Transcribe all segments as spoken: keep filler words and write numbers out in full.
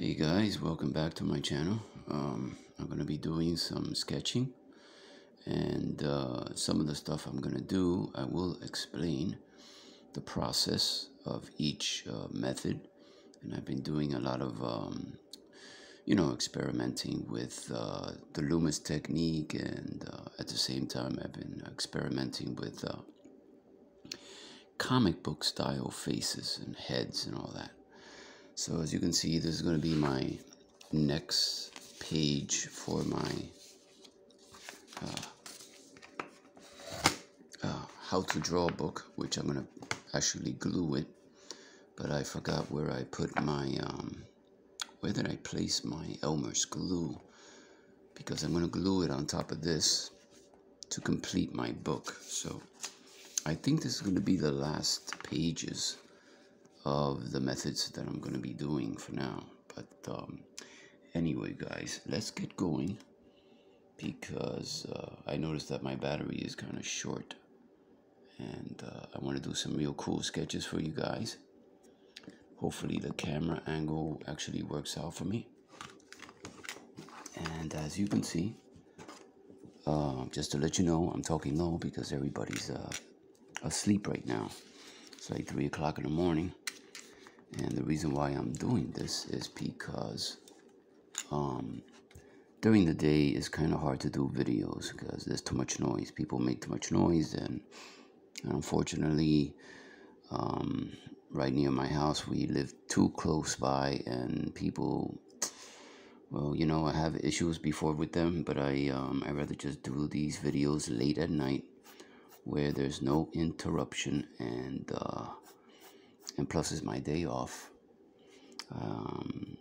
Hey guys, welcome back to my channel. Um, I'm going to be doing some sketching, and uh, some of the stuff I'm going to do, I will explain the process of each uh, method. And I've been doing a lot of, um, you know, experimenting with uh, the Loomis technique, and uh, at the same time I've been experimenting with uh, comic book style faces and heads and all that. So as you can see, this is going to be my next page for my uh, uh, how to draw book, which I'm going to actually glue it, but I forgot where I put my, um, where did I place my Elmer's glue, because I'm going to glue it on top of this to complete my book. So I think this is going to be the last pages of the methods that I'm going to be doing for now. But um, anyway, guys, let's get going, because uh, I noticed that my battery is kind of short, and uh, I want to do some real cool sketches for you guys. Hopefully the camera angle actually works out for me. And as you can see, uh, just to let you know, I'm talking low because everybody's uh, asleep right now. It's like three o'clock in the morning. And the reason why I'm doing this is because um, during the day it's kind of hard to do videos because there's too much noise. People make too much noise, and unfortunately, um, right near my house, we live too close by, and people, well, you know, I have issues before with them, but I, um, I rather just do these videos late at night where there's no interruption, and uh, and plus it's my day off. Um,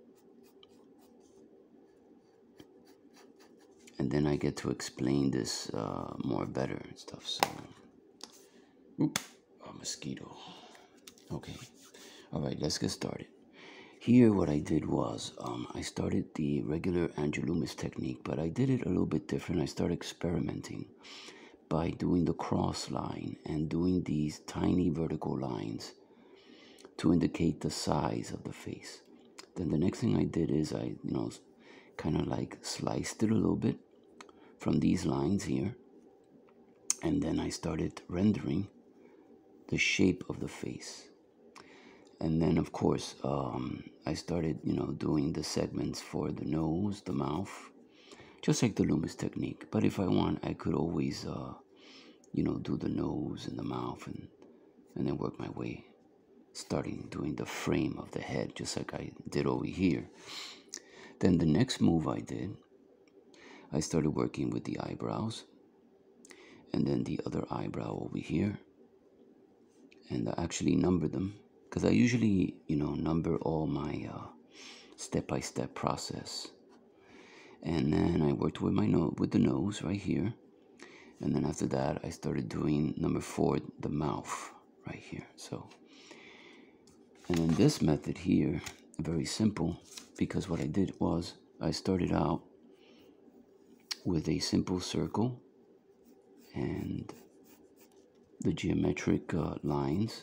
and then I get to explain this uh, more better and stuff. So, oop, a mosquito. Okay, all right, let's get started. Here, what I did was um, I started the regular Andrew Loomis technique, but I did it a little bit different. I started experimenting by doing the cross line and doing these tiny vertical lines to indicate the size of the face. Then the next thing I did is I, you know, kind of like sliced it a little bit from these lines here, and then I started rendering the shape of the face. And then, of course, um, I started, you know, doing the segments for the nose, the mouth, just like the Loomis technique. But if I want, I could always, uh, you know, do the nose and the mouth, and, and then work my way, starting doing the frame of the head, just like I did over here. Then the next move I did, I started working with the eyebrows, and then the other eyebrow over here, and I actually numbered them, because I usually, you know, number all my uh, step-by-step process. And then I worked with my nose, with the nose right here, and then after that I started doing number four, the mouth right here. So, and then this method here, very simple, because what I did was I started out with a simple circle and the geometric uh, lines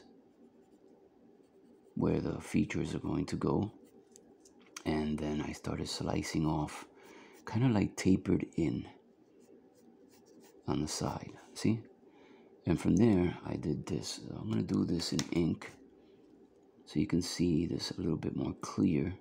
where the features are going to go, and then I started slicing off, kind of like tapered in on the side, see? And from there I did this. I'm going to do this in ink so you can see this a little bit more clear.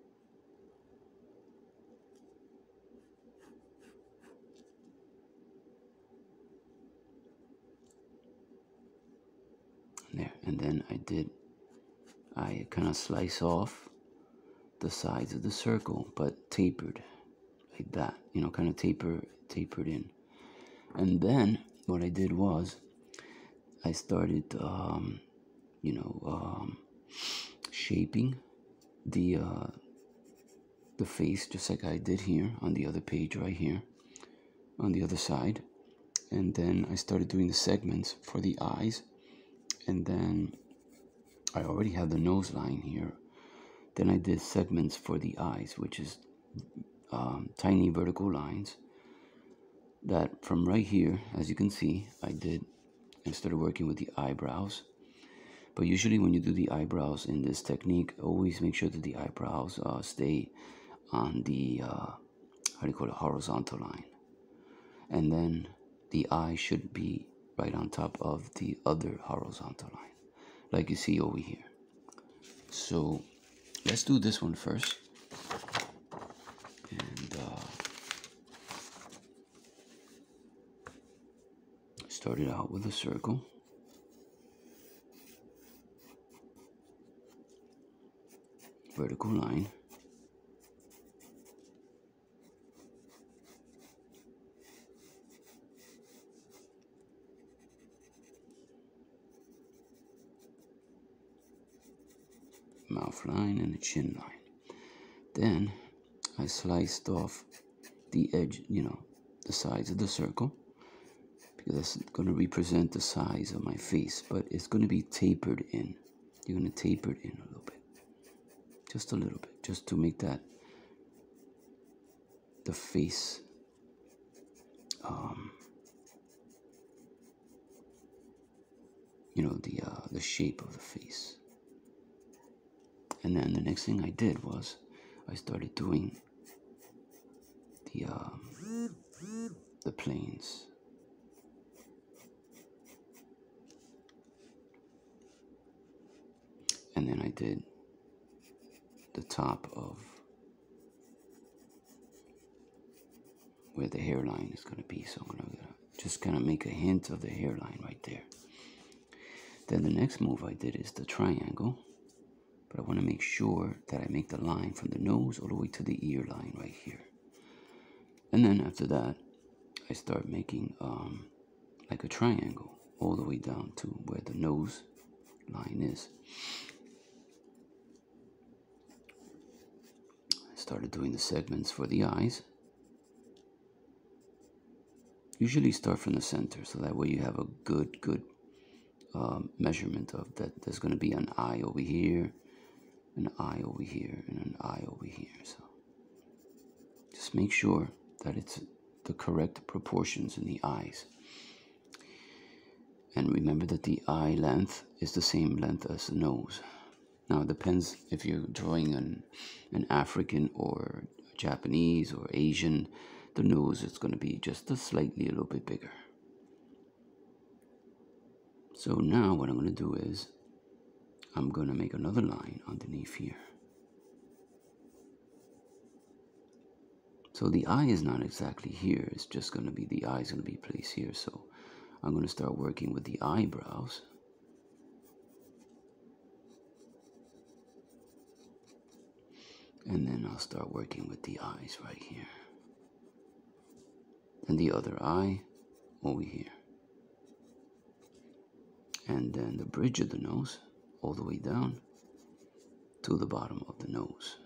There, and then I did, I kind of slice off the sides of the circle, but tapered like that, you know, kind of taper, tapered in. And then what I did was I started, um, you know, um, shaping the uh, the face, just like I did here on the other page right here, on the other side. And then I started doing the segments for the eyes, and then I already have the nose line here. Then I did segments for the eyes, which is um, tiny vertical lines that from right here, as you can see, I did, I started working with the eyebrows. But usually when you do the eyebrows in this technique, always make sure that the eyebrows uh, stay on the, uh, how do you call it, horizontal line. And then the eye should be right on top of the other horizontal line, like you see over here. So let's do this one first. And uh, start it out with a circle. Vertical line. Mouth line and a chin line. Then I sliced off the edge, you know, the sides of the circle, because that's going to represent the size of my face, but it's going to be tapered in. You're going to taper it in a little bit, just a little bit, just to make that the face um, you know, the uh, the shape of the face. And then the next thing I did was I started doing the um, the planes. And then I did the top of where the hairline is going to be. So I'm going to just kind of make a hint of the hairline right there. Then the next move I did is the triangle. But I want to make sure that I make the line from the nose all the way to the ear line right here. And then after that, I start making um, like a triangle all the way down to where the nose line is. I started doing the segments for the eyes. Usually start from the center, so that way you have a good, good um, measurement of that. There's going to be an eye over here, an eye over here, and an eye over here. So just make sure that it's the correct proportions in the eyes. And remember that the eye length is the same length as the nose. Now it depends if you're drawing an, an African or Japanese or Asian, the nose is going to be just a slightly a little bit bigger. So now what I'm going to do is I'm going to make another line underneath here. So the eye is not exactly here. It's just going to be, the eye is going to be placed here. So I'm going to start working with the eyebrows. And then I'll start working with the eyes right here. And the other eye over here. And then the bridge of the nose all the way down to the bottom of the nose.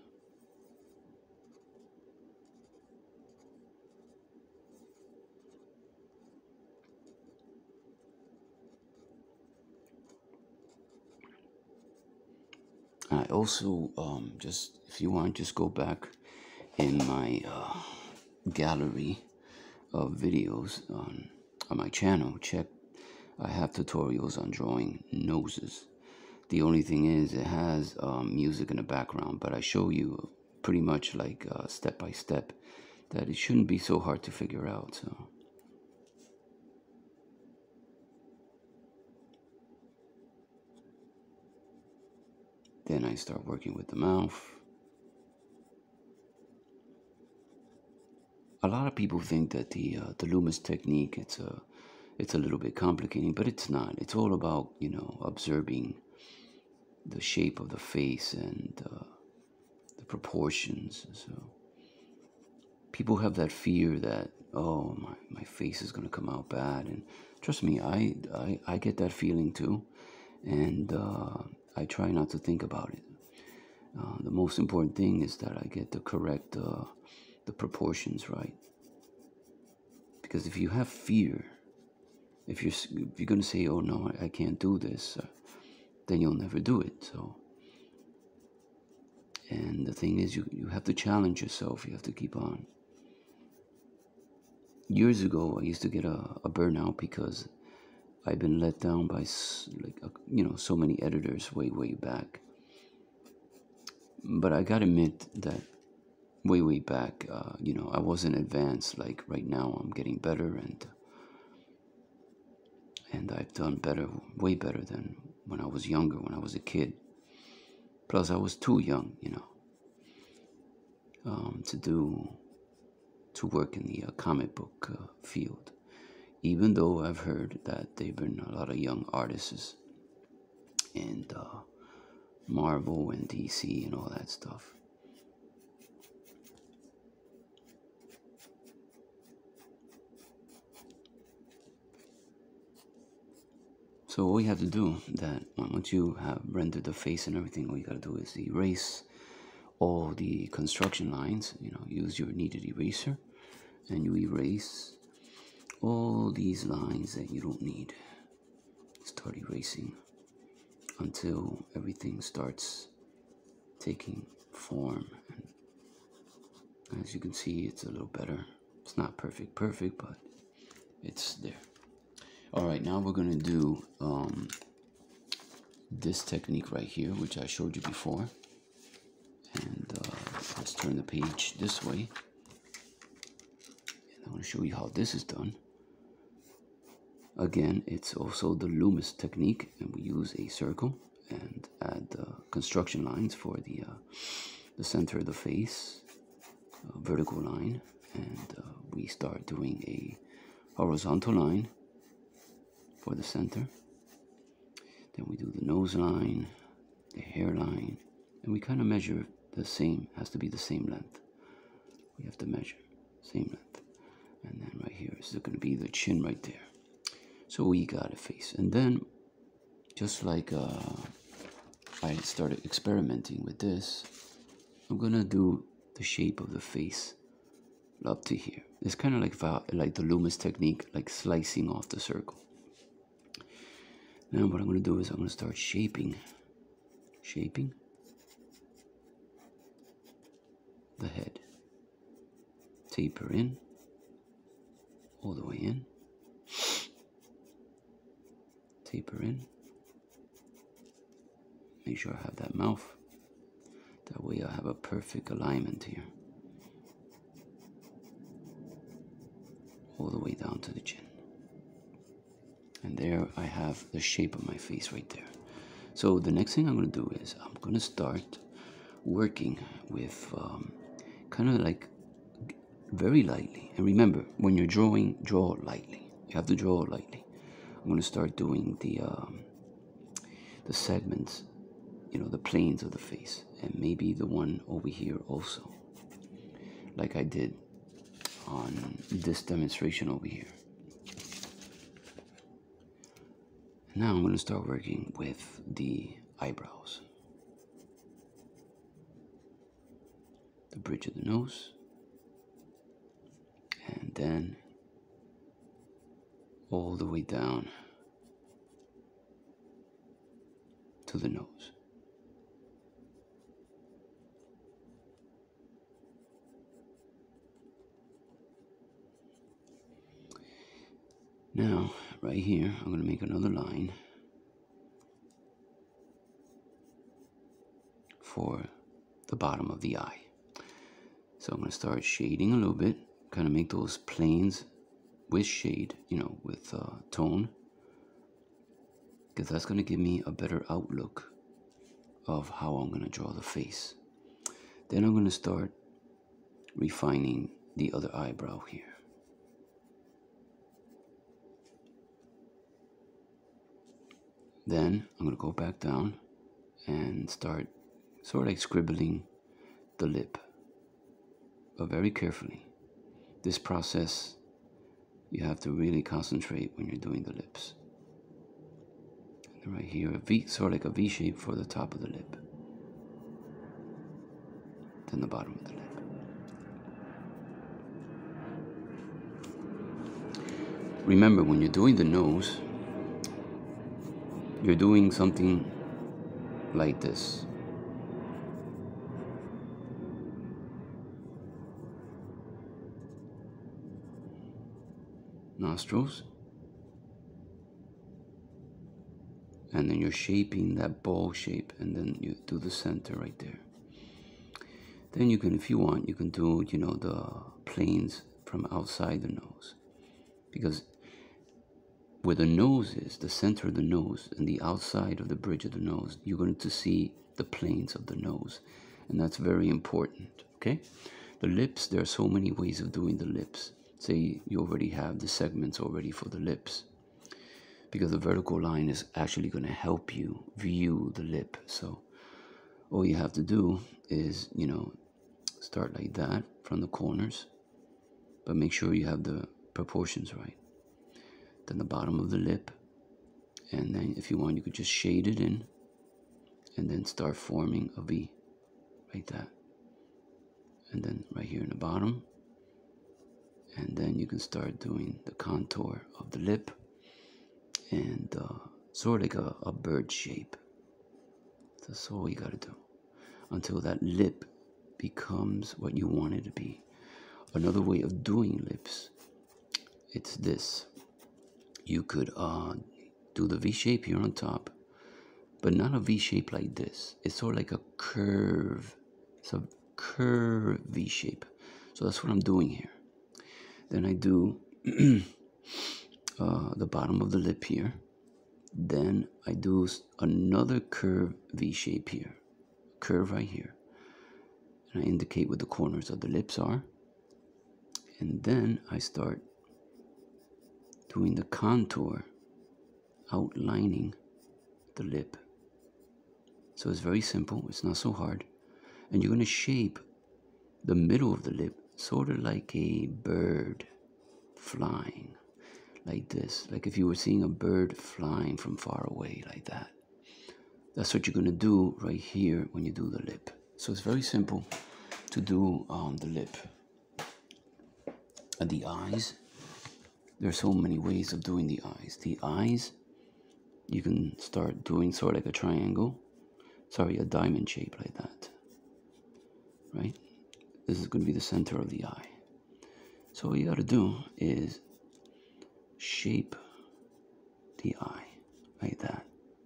I also, um, just, if you want, just go back in my uh, gallery of videos on, on my channel. Check, I have tutorials on drawing noses. The only thing is it has um, music in the background, but I show you pretty much like uh, step by step that it shouldn't be so hard to figure out. So then I start working with the mouth. A lot of people think that the uh, the Loomis technique, it's a it's a little bit complicating, but it's not. It's all about, you know, observing the shape of the face and uh, the proportions. So people have that fear that, oh, my, my face is going to come out bad. And trust me, I, I, I get that feeling too. And uh, I try not to think about it. Uh, the most important thing is that I get the correct, uh, the proportions right. Because if you have fear, if you're, if you're going to say, oh no, I, I can't do this, uh, then you'll never do it. So, and the thing is, you, you have to challenge yourself. You have to keep on. Years ago, I used to get a, a burnout because I've been let down by like uh, you know so many editors way way back. But I gotta admit that way way back, uh, you know, I wasn't advanced. Like right now, I'm getting better, and and I've done better, way better than when I was younger, when I was a kid. Plus, I was too young, you know, um, to do to work in the uh, comic book uh, field. Even though I've heard that there've been a lot of young artists and uh, Marvel and D C and all that stuff. So all you have to do, that once you have rendered the face and everything, all you gotta do is erase all the construction lines. You know, use your kneaded eraser, and you erase all these lines that you don't need. Start erasing until everything starts taking form. And as you can see, it's a little better. It's not perfect, perfect, but it's there. All right, now we're gonna do um, this technique right here, which I showed you before. And uh, let's turn the page this way. And I'm gonna show you how this is done. Again, it's also the Loomis technique, and we use a circle and add uh, construction lines for the uh, the center of the face, a vertical line, and uh, we start doing a horizontal line for the center. Then we do the nose line, the hairline, and we kind of measure the same, has to be the same length. We have to measure same length. And then right here is going to be the chin right there. So we got a face. And then just like uh, I started experimenting with this, I'm going to do the shape of the face up to here. It's kind of like like the Loomis technique, like slicing off the circle. Now what I'm going to do is I'm going to start shaping, shaping the head. Taper in, all the way in. Taper in. Make sure I have that mouth. That way I have a perfect alignment here. All the way down to the chin. And there I have the shape of my face right there. So the next thing I'm going to do is I'm going to start working with um, kind of like very lightly. And remember, when you're drawing, draw lightly. You have to draw lightly. I'm going to start doing the um, the segments, you know, the planes of the face, and maybe the one over here also, like I did on this demonstration over here. Now I'm going to start working with the eyebrows, the bridge of the nose, and then all the way down to the nose. Now, right here, I'm going to make another line for the bottom of the eye. So I'm going to start shading a little bit, kind of make those planes with shade, you know, with uh, tone, because that's going to give me a better outlook of how I'm going to draw the face. Then I'm going to start refining the other eyebrow here. Then I'm going to go back down and start sort of like scribbling the lip, but very carefully. This process, you have to really concentrate when you're doing the lips. And right here, a V, sort of like a V shape for the top of the lip, then the bottom of the lip. Remember, when you're doing the nose, you're doing something like this. Nostrils. and then you're shaping that ball shape, and then you do the center right there. Then you can, if you want, you can do, you know, the planes from outside the nose, because where the nose is, the center of the nose, and the outside of the bridge of the nose, you're going to see the planes of the nose, and that's very important. Okay, the lips, there are so many ways of doing the lips. Say you already have the segments already for the lips, because the vertical line is actually going to help you view the lip. So all you have to do is, you know, start like that from the corners, but make sure you have the proportions right. Then the bottom of the lip, and then if you want, you could just shade it in, and then start forming a V, like that. And then right here in the bottom, and then you can start doing the contour of the lip, and uh, sort of like a, a bird shape. That's all you gotta do until that lip becomes what you want it to be. Another way of doing lips, it's this. You could uh, do the V shape here on top, but not a V shape like this. It's sort of like a curve. It's a curve V shape. So that's what I'm doing here. Then I do uh, the bottom of the lip here. Then I do another curve V shape here. Curve right here. And I indicate what the corners of the lips are. And then I start doing the contour, outlining the lip. So it's very simple, it's not so hard. And you're going to shape the middle of the lip sort of like a bird flying, like this. Like if you were seeing a bird flying from far away, like that. That's what you're going to do right here when you do the lip. So it's very simple to do um, the lip. And the eyes, there are so many ways of doing the eyes. The eyes, you can start doing sort of like a triangle. Sorry, a diamond shape like that. Right? This is going to be the center of the eye. So all you got to do is shape the eye like that.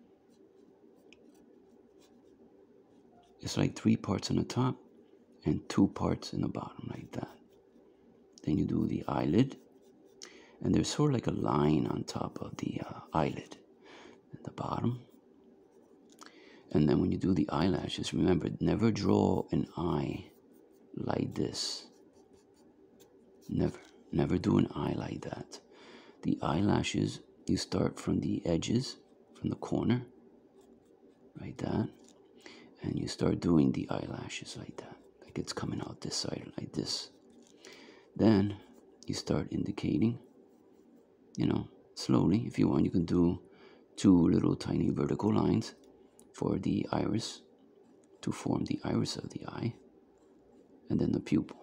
It's like three parts on the top and two parts in the bottom like that. Then you do the eyelid, and there's sort of like a line on top of the uh, eyelid at the bottom. And then when you do the eyelashes, remember, never draw an eye like this. Never, never do an eye like that. The eyelashes, you start from the edges, from the corner, like that. And you start doing the eyelashes like that, like it's coming out this side, like this. Then you start indicating, you know, slowly. If you want, you can do two little tiny vertical lines for the iris to form the iris of the eye, and then the pupil.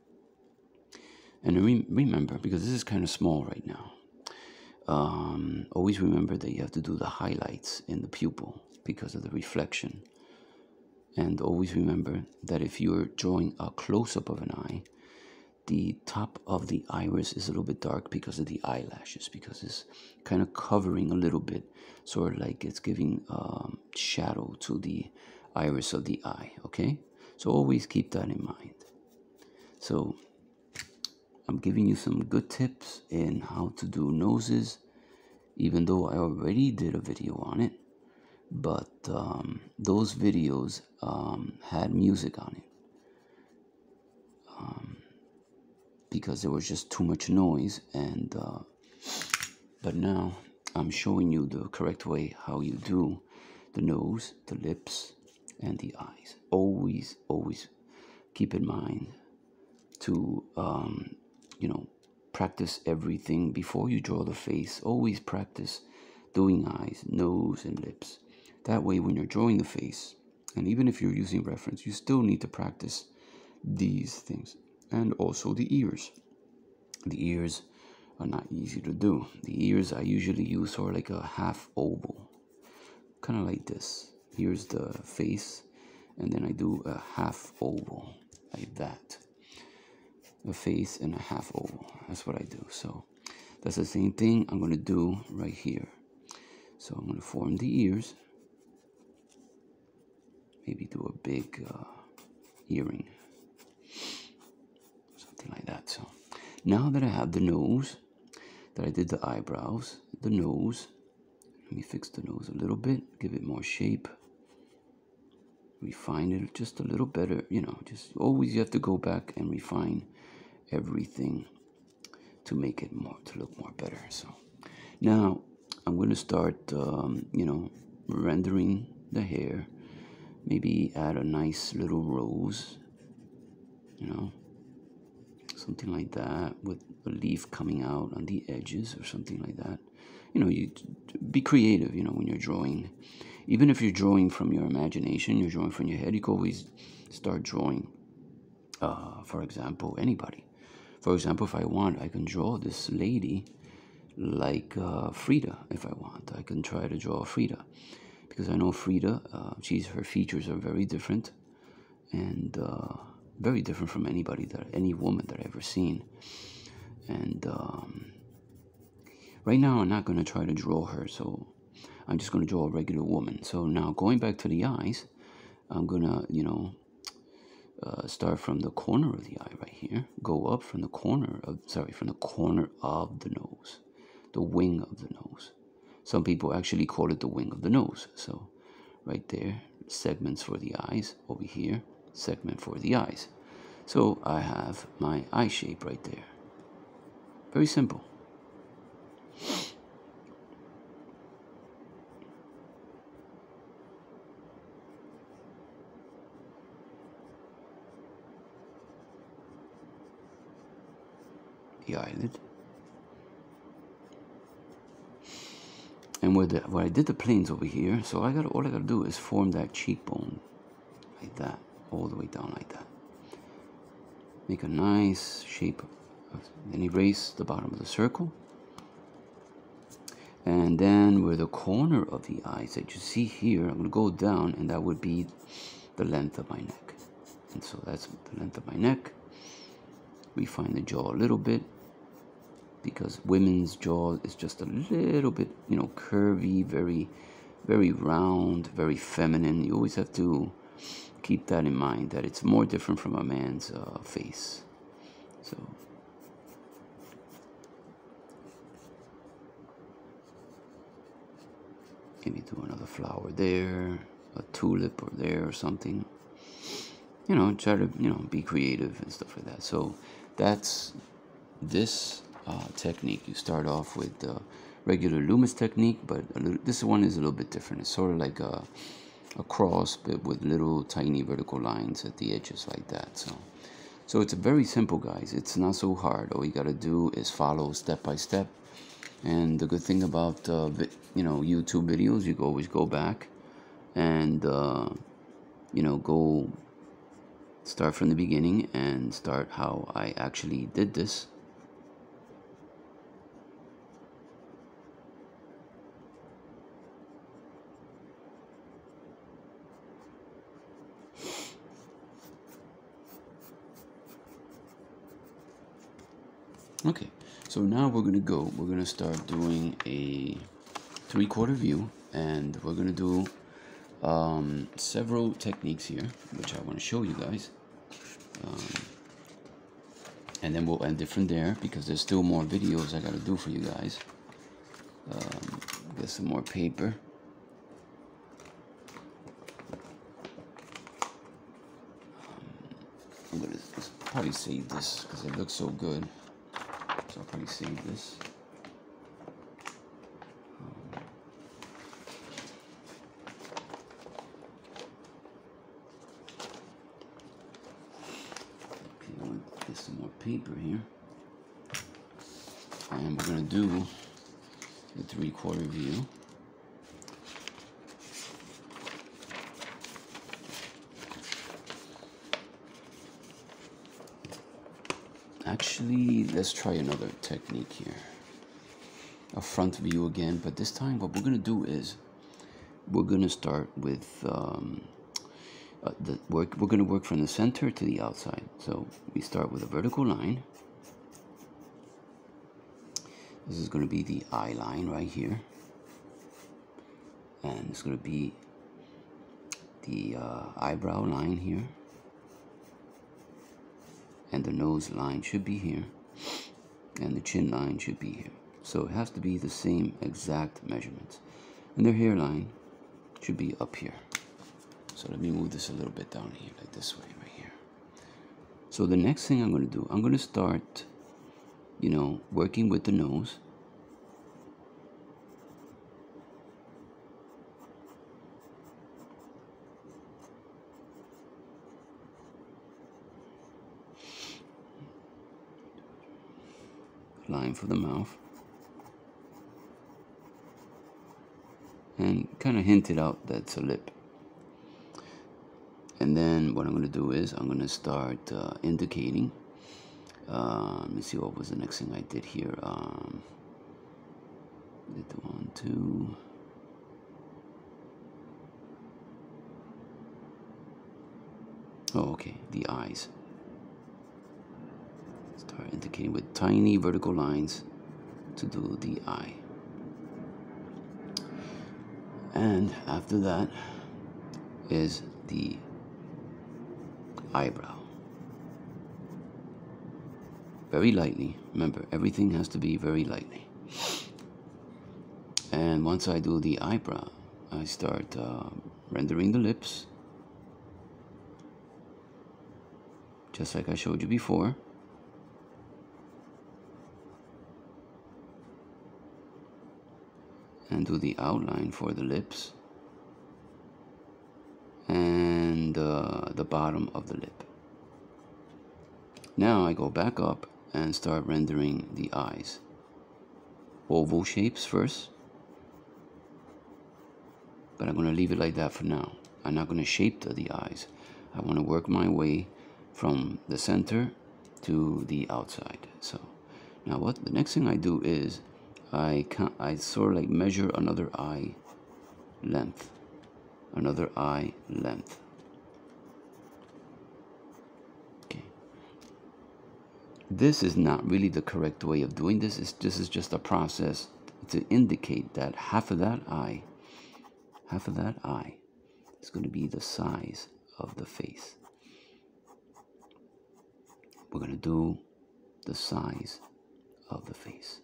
And re remember, because this is kind of small right now, um, always remember that you have to do the highlights in the pupil because of the reflection. And always remember that if you're drawing a close-up of an eye, the top of the iris is a little bit dark because of the eyelashes, because it's kind of covering a little bit, sort of like it's giving um, shadow to the iris of the eye, okay? So always keep that in mind. So I'm giving you some good tips in how to do noses, even though I already did a video on it, but um, those videos um, had music on it. Um, because there was just too much noise, and uh, but now I'm showing you the correct way how you do the nose, the lips, and the eyes. Always, always keep in mind to um, you know, practice everything before you draw the face. Always practice doing eyes, nose, and lips. That way, when you're drawing the face, and even if you're using reference, you still need to practice these things. And also the ears. The ears are not easy to do. The ears I usually use sort of like a half oval, kind of like this. Here's the face, and then I do a half oval like that. A face and a half oval. That's what I do. So that's the same thing I'm going to do right here. So I'm going to form the ears. Maybe do a big uh, earring. Something like that. So now that I have the nose, that I did the eyebrows, the nose, let me fix the nose a little bit, give it more shape, refine it just a little better, you know, just always you have to go back and refine everything to make it more, to look more better. So now I'm going to start, um, you know, rendering the hair, maybe add a nice little rose, you know, something like that, with a leaf coming out on the edges or something like that. You know, you be creative, you know, when you're drawing. Even if you're drawing from your imagination, you're drawing from your head, you can always start drawing, uh, for example, anybody. For example, if I want, I can draw this lady like uh, Frida, if I want. I can try to draw Frida. Because I know Frida, uh, she's, her features are very different. And uh, very different from anybody, that any woman that I've ever seen. And um, right now I'm not going to try to draw her, so I'm just going to draw a regular woman. So now going back to the eyes, I'm going to, you know, uh, start from the corner of the eye right here, go up from the corner of, sorry, from the corner of the nose, the wing of the nose. Some people actually call it the wing of the nose. So right there, segments for the eyes. Over here, segment for the eyes. So I have my eye shape right there. Very simple. The eyelid. And where, the, where I did the planes over here, so I got all I got to do is form that cheekbone like that, all the way down like that. Make a nice shape, then erase the bottom of the circle. And then where the corner of the eyes that you see here, I'm going to go down, and that would be the length of my neck. And so that's the length of my neck. Refine the jaw a little bit, because women's jaw is just a little bit, you know, curvy, very, very round, very feminine. You always have to keep that in mind, that it's more different from a man's uh, face. So maybe do another flower there, a tulip or there or something. You know, try to, you know, be creative and stuff like that. So that's this uh, technique. You start off with the regular Loomis technique, but a little, this one is a little bit different. It's sort of like a, a cross, but with little tiny vertical lines at the edges like that. So, so it's very simple, guys. It's not so hard. All you got to do is follow step by step. And the good thing about uh, you know, YouTube videos, you can always go back and uh, you know, go start from the beginning and start how I actually did this. Okay, so now we're gonna go, we're gonna start doing a three-quarter view, and we're gonna do um, several techniques here, which I want to show you guys. Um, and then we'll end it from there, because there's still more videos I gotta do for you guys. Um, get some more paper. Um, I'm gonna probably save this because it looks so good. So I'll probably save this. Um, okay, I want to get some more paper here. And we're going to do the three-quarter view. Actually, let's try another technique here. A front view again, but this time what we're going to do is we're going to start with um, uh, the work. We're going to work from the center to the outside. So we start with a vertical line. This is going to be the eye line right here. and it's going to be the uh, eyebrow line here, and the nose line should be here, and the chin line should be here. So it has to be the same exact measurements, and their hairline should be up here. So let me move this a little bit down here, like this way, right here. So the next thing I'm going to do, I'm going to start, you know, working with the nose. Line for the mouth. And kind of hinted out that it's a lip. And then what I'm going to do is I'm going to start uh, indicating. Uh, let me see, what was the next thing I did here. Um, did the one, two. Oh, okay, the eyes. Start indicating with tiny vertical lines to do the eye. And after that is the eyebrow. Very lightly. Remember, everything has to be very lightly. And once I do the eyebrow, I start uh, rendering the lips, just like I showed you before. And do the outline for the lips and uh, the bottom of the lip. Now I go back up and start rendering the eyes. Oval shapes first, but I'm going to leave it like that for now. I'm not going to shape the, the eyes. I want to work my way from the center to the outside. So now what the next thing I do is I can I sort of like measure another eye length, another eye length. Okay. This is not really the correct way of doing this. It's, this is just a process to indicate that half of that eye, half of that eye is going to be the size of the face. We're going to do the size of the face.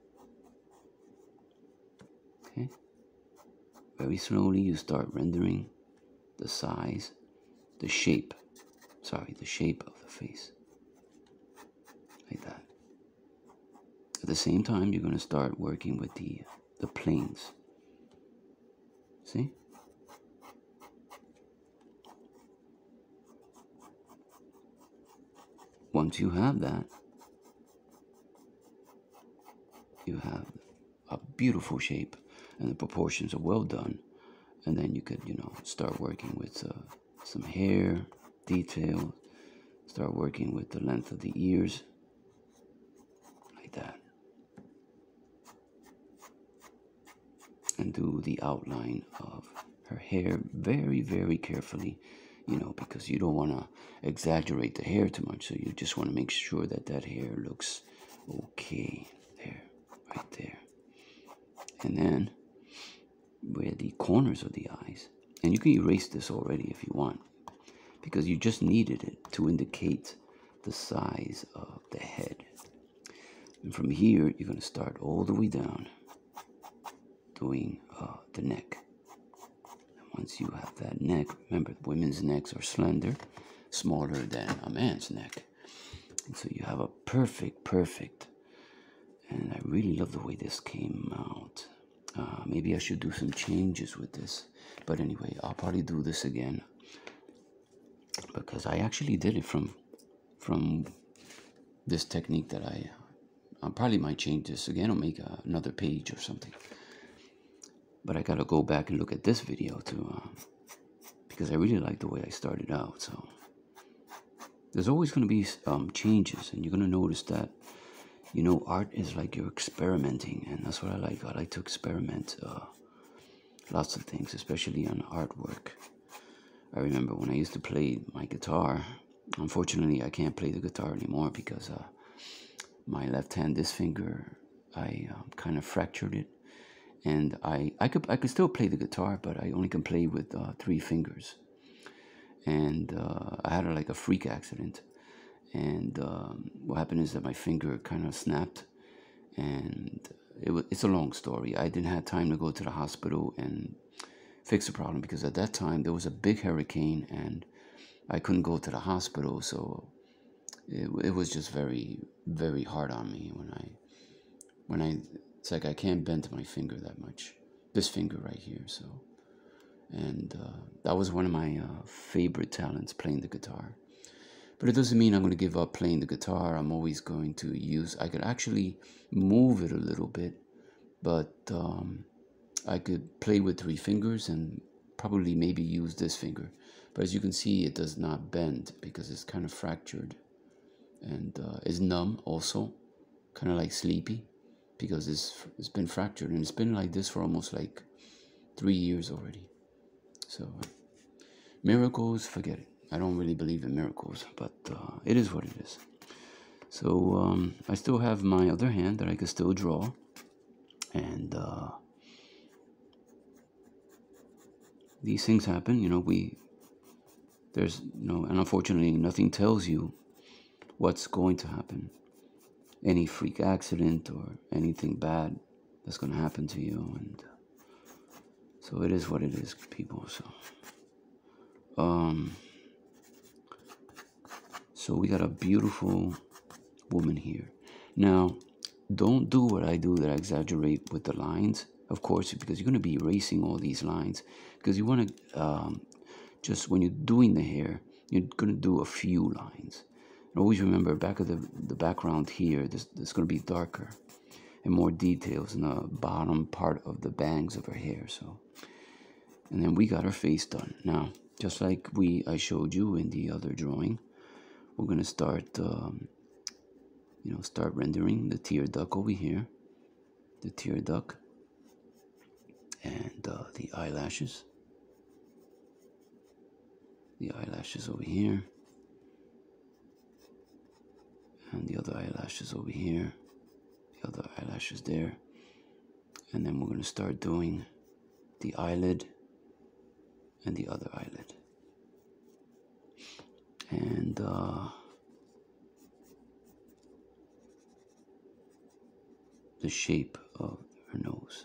Okay, very slowly you start rendering the size, the shape, sorry, the shape of the face, like that. At the same time, you're going to start working with the, the planes. See? Once you have that, you have a beautiful shape. And the proportions are well done, and then you could, you know, start working with uh, some hair detail, start working with the length of the ears, like that, and do the outline of her hair very, very carefully, you know, because you don't want to exaggerate the hair too much, so you just want to make sure that that hair looks okay there, right there. And then where the corners of the eyes, and you can erase this already if you want, because you just needed it to indicate the size of the head. And from here you're going to start all the way down doing uh, the neck. And once you have that neck, remember women's necks are slender, smaller than a man's neck, and so you have a perfect perfect and I really love the way this came out. Uh, maybe I should do some changes with this. But anyway, I'll probably do this again, because I actually did it from from this technique that I... I probably might change this again or make a, another page or something. But I gotta go back and look at this video too, uh, because I really like the way I started out. So there's always going to be um, changes, and you're going to notice that, you know, art is like you're experimenting, and that's what I like. I like to experiment uh, lots of things, especially on artwork. I remember when I used to play my guitar. Unfortunately, I can't play the guitar anymore because uh, my left hand, this finger, I uh, kind of fractured it, and I I could I could still play the guitar, but I only can play with uh, three fingers. And uh, I had a, like a freak accident, and um, what happened is that my finger kind of snapped, and it was, it's a long story. I didn't have time to go to the hospital and fix the problem because at that time there was a big hurricane and I couldn't go to the hospital, so it, it was just very very hard on me when I when I it's like I can't bend my finger that much, this finger right here. So and uh, that was one of my uh, favorite talents, playing the guitar. But it doesn't mean I'm going to give up playing the guitar. I'm always going to use, I could actually move it a little bit, but um, I could play with three fingers and probably maybe use this finger. But as you can see, it does not bend because it's kind of fractured, and uh, is numb also, kind of like sleepy, because it's, it's been fractured, and it's been like this for almost like three years already. So miracles, forget it. I don't really believe in miracles, but uh, it is what it is. So um, I still have my other hand that I can still draw, and uh, these things happen. You know, we there's you know, and unfortunately, nothing tells you what's going to happen. Any freak accident or anything bad that's going to happen to you, and so it is what it is, people. So. Um, so we got a beautiful woman here. Now, don't do what I do, that I exaggerate with the lines, of course, because you're going to be erasing all these lines, because you want to, um, just when you're doing the hair, you're going to do a few lines. And always remember, back of the, the background here, this, this is going to be darker and more details in the bottom part of the bangs of her hair. So, and then we got her face done. Now, just like we I showed you in the other drawing, we're going to start, um, you know, start rendering the tear duct over here, the tear duct, and uh, the eyelashes, the eyelashes over here, and the other eyelashes over here, the other eyelashes there, and then we're going to start doing the eyelid and the other eyelid. And uh, the shape of her nose,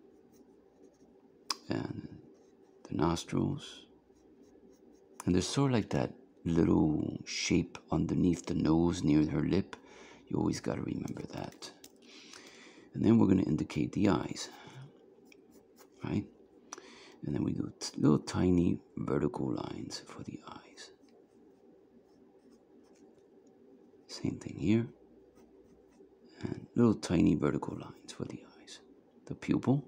and the nostrils, and there's sort of like that little shape underneath the nose near her lip. You always got to remember that. And then we're going to indicate the eyes, right? And then we do little tiny vertical lines for the eyes. Same thing here. And little tiny vertical lines for the eyes. The pupil.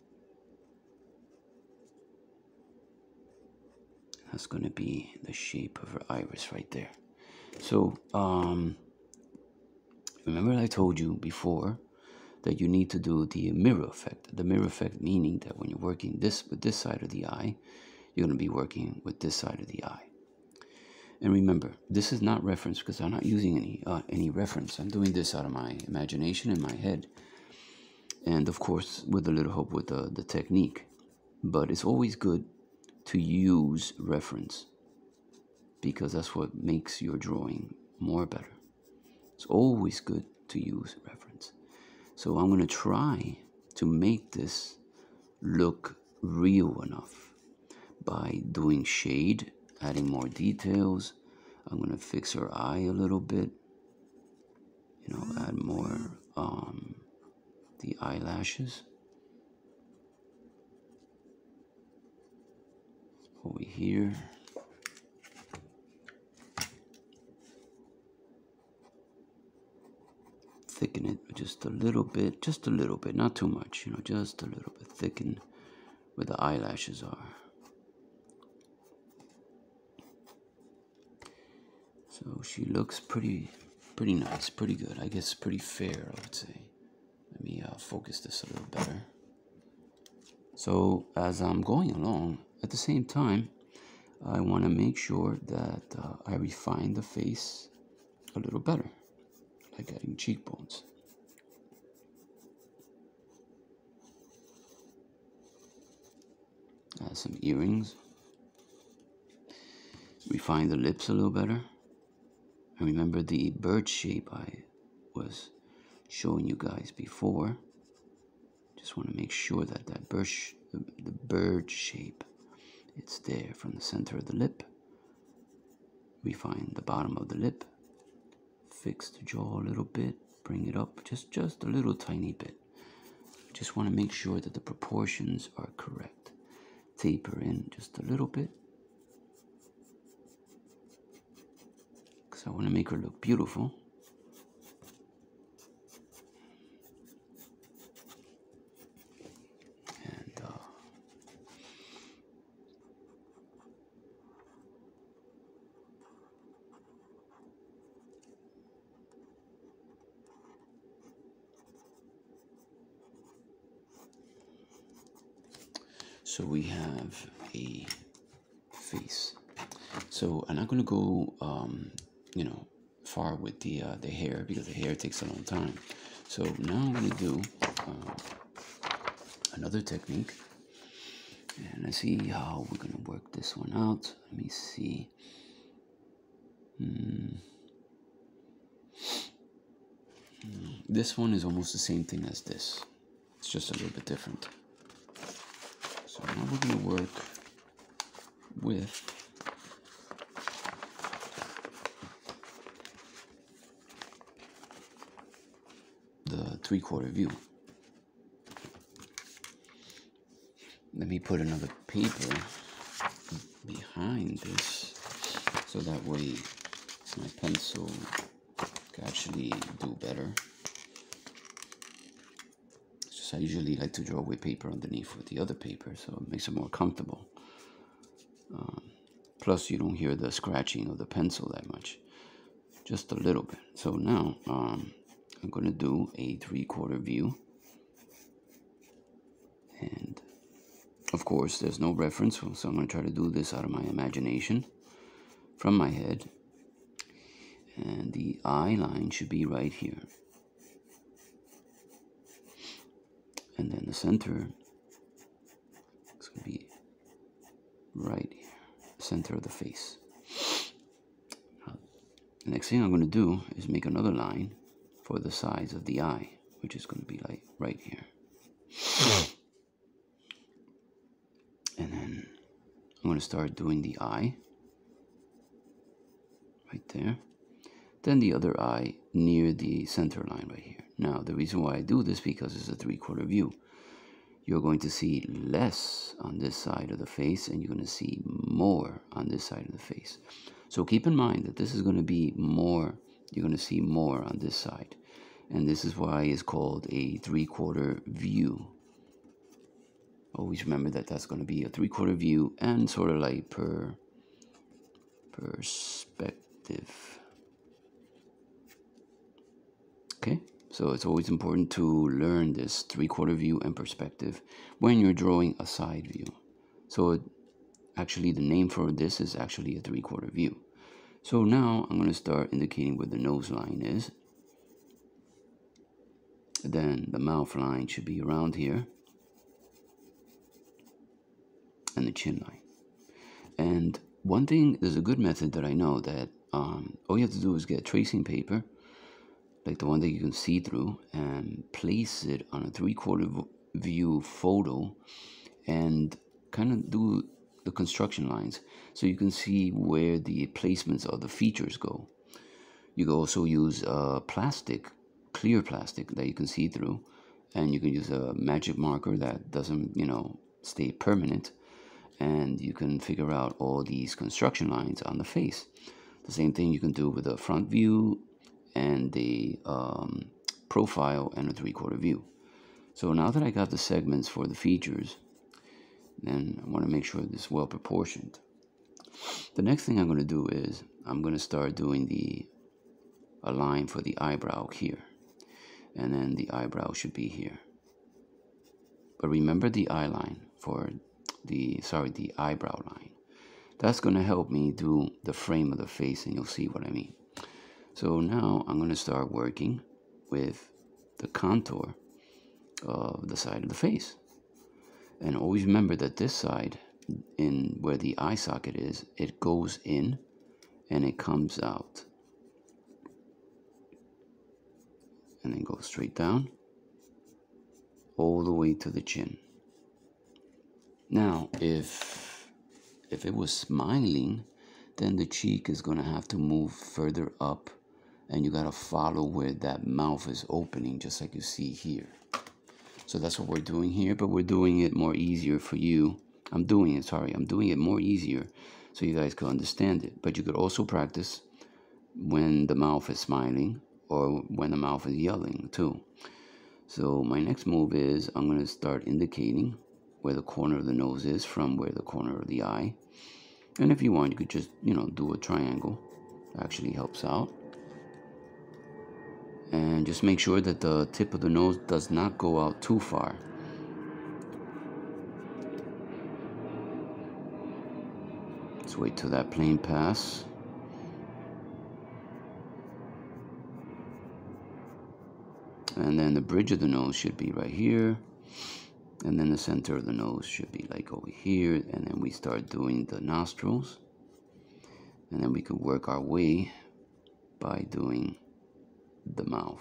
That's going to be the shape of her iris right there. So, um, remember I told you before that you need to do the mirror effect. The mirror effect meaning that when you're working this with this side of the eye, you're going to be working with this side of the eye. And remember, this is not reference, because I'm not using any uh, any reference. I'm doing this out of my imagination in my head, and of course with a little help with the, the technique. But it's always good to use reference, because that's what makes your drawing more better. It's always good to use reference. So I'm going to try to make this look real enough by doing shade, adding more details. I'm going to fix her eye a little bit, you know, add more um, the eyelashes over here. Thicken it just a little bit, just a little bit, not too much, you know, just a little bit. Thicken where the eyelashes are. So she looks pretty, pretty nice, pretty good. I guess pretty fair, I would say. Let me uh, focus this a little better. So as I'm going along, at the same time, I want to make sure that uh, I refine the face a little better, like adding cheekbones. Uh, some earrings. Refine the lips a little better. And remember the bird shape I was showing you guys before. Just want to make sure that that bird, sh the, the bird shape, it's there from the center of the lip. Refine the bottom of the lip. Fix the jaw a little bit. Bring it up just, just a little tiny bit. Just want to make sure that the proportions are correct. Taper in just a little bit. Because I want to make her look beautiful. And uh, so we have a face. So I'm not going to go, um, you know, far with the uh, the hair because the hair takes a long time. So now I'm going to do uh, another technique, and let's see how we're going to work this one out. Let me see. Hmm. This one is almost the same thing as this. It's just a little bit different. So now we're going to work with the three-quarter view. Let me put another paper behind this so that way my pencil can actually do better. It's just I usually like to draw with paper underneath with the other paper, so it makes it more comfortable. Um, plus you don't hear the scratching of the pencil that much, just a little bit. So now um, I'm going to do a three-quarter view, and of course there's no reference, so I'm going to try to do this out of my imagination from my head, and the eye line should be right here, and then the center is going to be right here, center of the face. Now, the next thing I'm going to do is make another line for the size of the eye, which is going to be like right here. And then I'm going to start doing the eye right there. Then the other eye near the center line right here. Now, the reason why I do this because it's a three-quarter view. You're going to see less on this side of the face, and you're going to see more on this side of the face. So keep in mind that this is going to be more, you're going to see more on this side. And this is why it's called a three-quarter view. Always remember that that's going to be a three-quarter view and sort of like per perspective. Okay, so it's always important to learn this three-quarter view and perspective when you're drawing a side view. So it, actually the name for this is actually a three-quarter view. So now I'm going to start indicating where the nose line is. Then the mouth line should be around here, and the chin line. And one thing, there's a good method that I know that um, all you have to do is get tracing paper, like the one that you can see through, and place it on a three-quarter view photo and kind of do the construction lines so you can see where the placements of the features go. You can also use uh, plastic, clear plastic that you can see through, and you can use a magic marker that doesn't, you know, stay permanent, and you can figure out all these construction lines on the face. The same thing you can do with a front view and the um, profile and a three-quarter view. So now that I got the segments for the features, then I want to make sure this is well proportioned. The next thing I'm going to do is I'm going to start doing the a line for the eyebrow here, and then the eyebrow should be here. But remember the eye line for the sorry the eyebrow line. That's going to help me do the frame of the face, and you'll see what I mean. So now I'm going to start working with the contour of the side of the face. And always remember that this side in where the eye socket is, it goes in and it comes out. And then goes straight down, all the way to the chin. Now, if, if it was smiling, then the cheek is going to have to move further up, and you got to follow where that mouth is opening, just like you see here. So that's what we're doing here, but we're doing it more easier for you. I'm doing it, sorry, I'm doing it more easier so you guys can understand it. But you could also practice when the mouth is smiling or when the mouth is yelling too. So my next move is I'm going to start indicating where the corner of the nose is from where the corner of the eye. And if you want, you could just, you know, do a triangle. Actually helps out. And just make sure that the tip of the nose does not go out too far. Let's wait till that plane pass. And then the bridge of the nose should be right here. And then the center of the nose should be like over here. And then we start doing the nostrils. And then we can work our way by doing the mouth.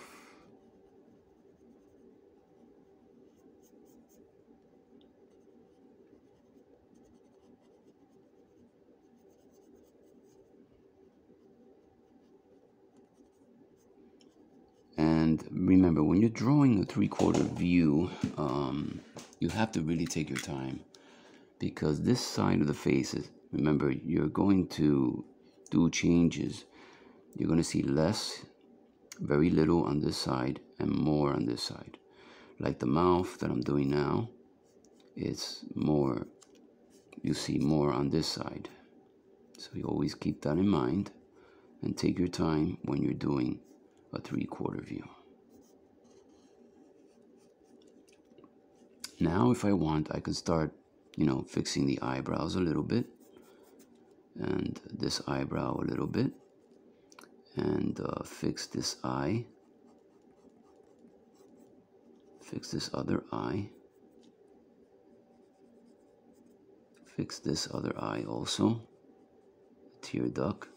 And remember, when you're drawing a three-quarter view, um, you have to really take your time, because this side of the face is, remember, you're going to do changes. You're going to see less, very little on this side, and more on this side. Like the mouth that I'm doing now, it's more, you see more on this side. So you always keep that in mind and take your time when you're doing a three-quarter view. Now if I want, I can start, you know, fixing the eyebrows a little bit, and this eyebrow a little bit, and uh, fix this eye, fix this other eye, fix this other eye also, tear duct.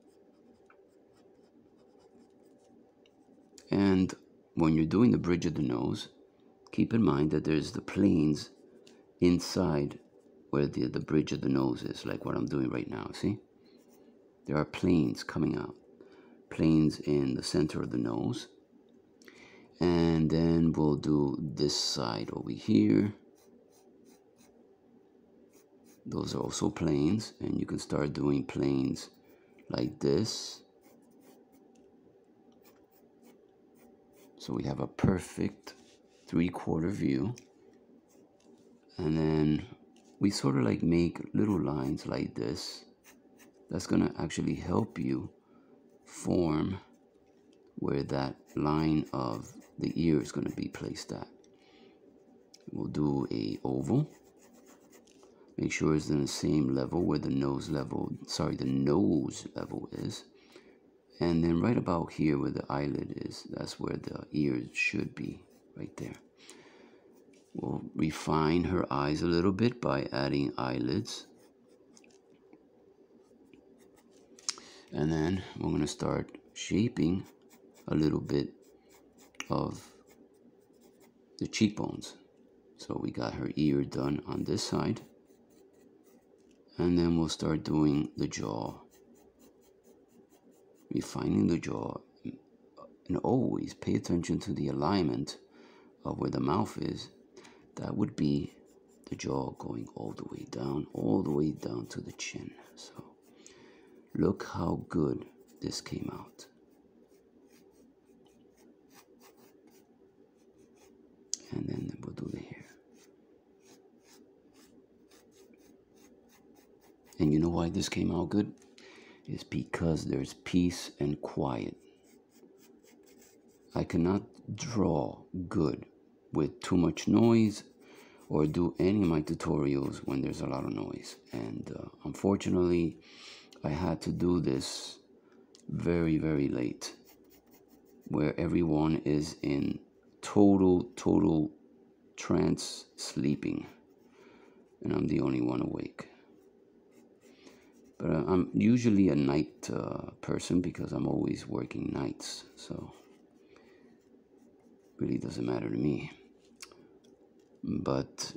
And when you're doing the bridge of the nose, keep in mind that there's the planes inside where the, the bridge of the nose is, like what I'm doing right now, see? There are planes coming out, planes in the center of the nose. And then we'll do this side over here. Those are also planes, and you can start doing planes like this. So we have a perfect three-quarter view. And then we sort of like make little lines like this. That's going to actually help you form where that line of the ear is going to be placed at. We'll do a oval. Make sure it's in the same level where the nose level, sorry, the nose level is. And then right about here where the eyelid is, that's where the ears should be, right there. We'll refine her eyes a little bit by adding eyelids. And then we're going to start shaping a little bit of the cheekbones. So we got her ear done on this side. And then we'll start doing the jaw. Refining the jaw. And always pay attention to the alignment of where the mouth is. That would be the jaw going all the way down, all the way down to the chin. So look how good this came out. And then we'll do the hair. And you know why this came out good? It's because there's peace and quiet. I cannot draw good with too much noise or do any of my tutorials when there's a lot of noise. And uh, unfortunately, I had to do this very, very late, where everyone is in total, total trance sleeping. and I'm the only one awake. But uh, I'm usually a night uh, person because I'm always working nights, so really doesn't matter to me. But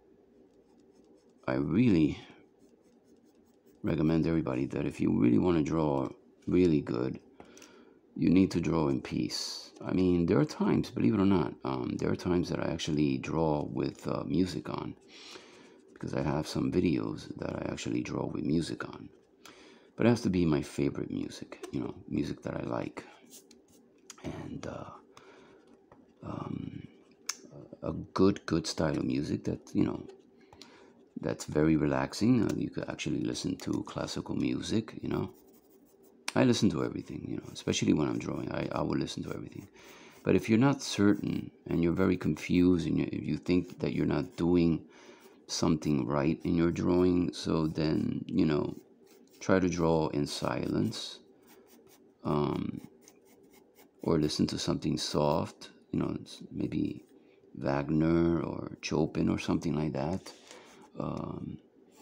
I really recommend everybody that if you really want to draw really good, you need to draw in peace. I mean, there are times, believe it or not, um, there are times that I actually draw with uh, music on, because I have some videos that I actually draw with music on. But it has to be my favorite music, you know, music that I like. And uh, um, a good, good style of music that, you know, that's very relaxing. Uh, you could actually listen to classical music, you know. I listen to everything, you know, especially when I'm drawing. I, I will listen to everything. But if you're not certain and you're very confused and you, if you think that you're not doing something right in your drawing, so then, you know, try to draw in silence, um, or listen to something soft, you know, maybe Wagner or Chopin or something like that. Um,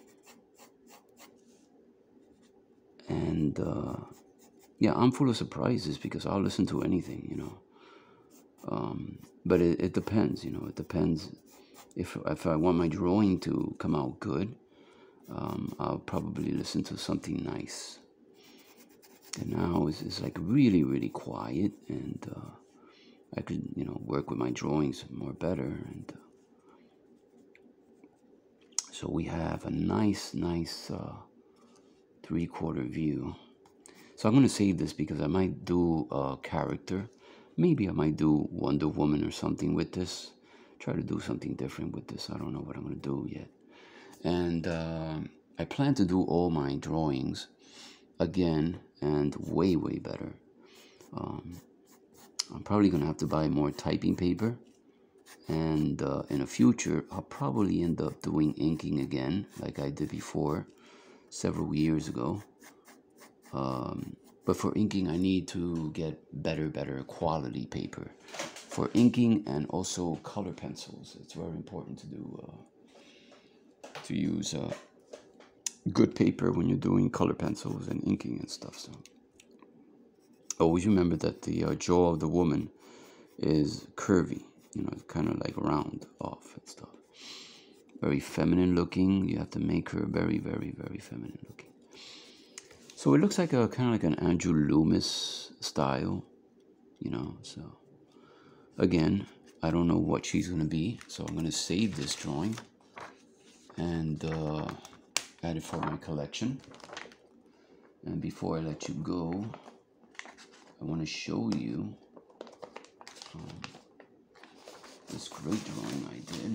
and uh, yeah, I'm full of surprises because I'll listen to anything, you know. Um, but it, it depends, you know, it depends. If, if I want my drawing to come out good, um, I'll probably listen to something nice. And now it's, it's like really, really quiet, and uh, I could, you know, work with my drawings more better. And uh, so we have a nice, nice uh, three-quarter view. So I'm going to save this because I might do a character. Maybe I might do Wonder Woman or something with this. Try to do something different with this. I don't know what I'm going to do yet. And uh, I plan to do all my drawings again and way, way better. Um, I'm probably going to have to buy more typing paper. And uh, in the future, I'll probably end up doing inking again, like I did before, several years ago. Um, but for inking, I need to get better, better quality paper. For inking and also color pencils, it's very important to do, uh, to use uh, good paper when you're doing color pencils and inking and stuff. So always remember that the uh, jaw of the woman is curvy, you know, it's kind of like round off and stuff. Very feminine looking. You have to make her very, very, very feminine looking. So it looks like a kind of like an Andrew Loomis style, you know. So again, I don't know what she's gonna be, so I'm gonna save this drawing and uh, add it for my collection. And before I let you go, I want to show you um, this great drawing I did,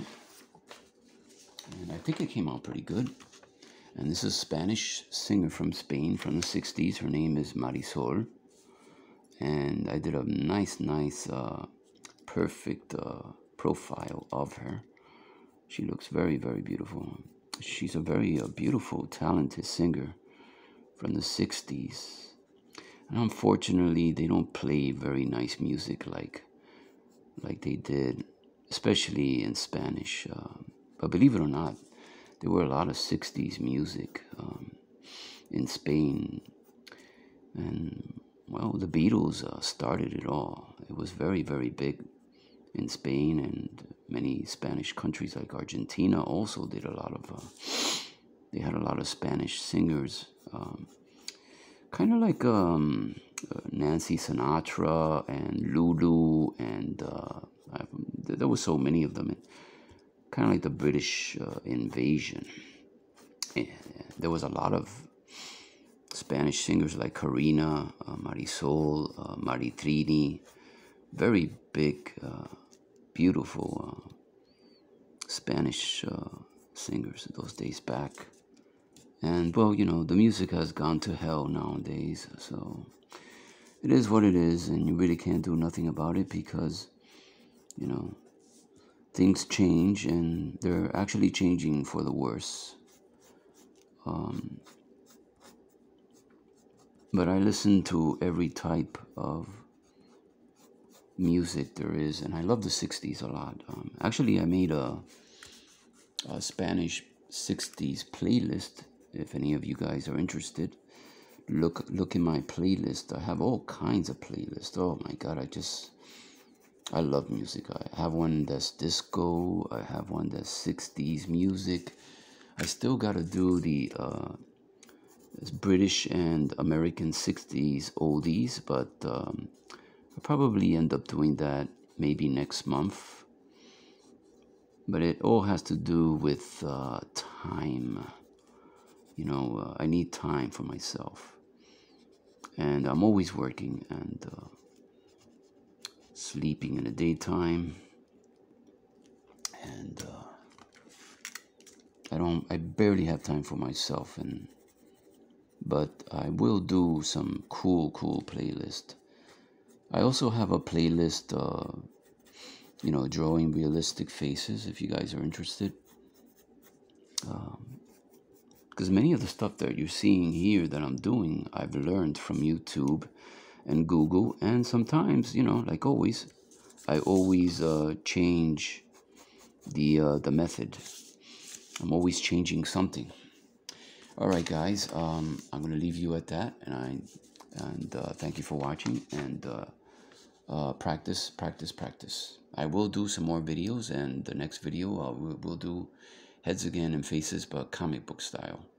and I think it came out pretty good. And this is a Spanish singer from Spain from the sixties. Her name is Marisol. And I did a nice, nice, uh, perfect uh, profile of her. She looks very, very beautiful. She's a very uh, beautiful, talented singer from the sixties. And unfortunately, they don't play very nice music like, like they did, especially in Spanish. Uh, but believe it or not, there were a lot of sixties music um, in Spain. And, well, the Beatles uh, started it all. It was very, very big in Spain, and many Spanish countries like Argentina also did a lot of, uh, they had a lot of Spanish singers. Um, kind of like um, uh, Nancy Sinatra and Lulu, and uh, I, there were so many of them. Kind of like the British uh, invasion. And there was a lot of Spanish singers like Karina, uh, Marisol, uh, Maritrini, very big, uh, beautiful uh, Spanish uh, singers those days back. And, well, you know, the music has gone to hell nowadays, so it is what it is, and you really can't do nothing about it because, you know, things change, and they're actually changing for the worse. Um, but I listen to every type of music there is, and I love the sixties a lot. Um, actually, I made a, a Spanish sixties playlist. If any of you guys are interested, look look in my playlist. I have all kinds of playlists. Oh my god, I just I love music. I have one that's disco. I have one that's sixties music. I still gotta do the uh, British and American sixties oldies, but um, I'll probably end up doing that maybe next month. But it all has to do with uh, time. You know, uh, I need time for myself. And I'm always working and uh, sleeping in the daytime. And uh, I don't, I barely have time for myself. And but I will do some cool, cool playlist. I also have a playlist, uh, you know, drawing realistic faces, if you guys are interested. Because um, many of the stuff that you're seeing here that I'm doing, I've learned from YouTube and Google. And sometimes, you know, like always, I always uh, change the uh, the method. I'm always changing something. All right, guys, um, I'm gonna leave you at that, and I and uh, thank you for watching. And uh, uh, practice, practice, practice. I will do some more videos, and the next video uh, we'll, we'll do heads again and faces, but comic book style.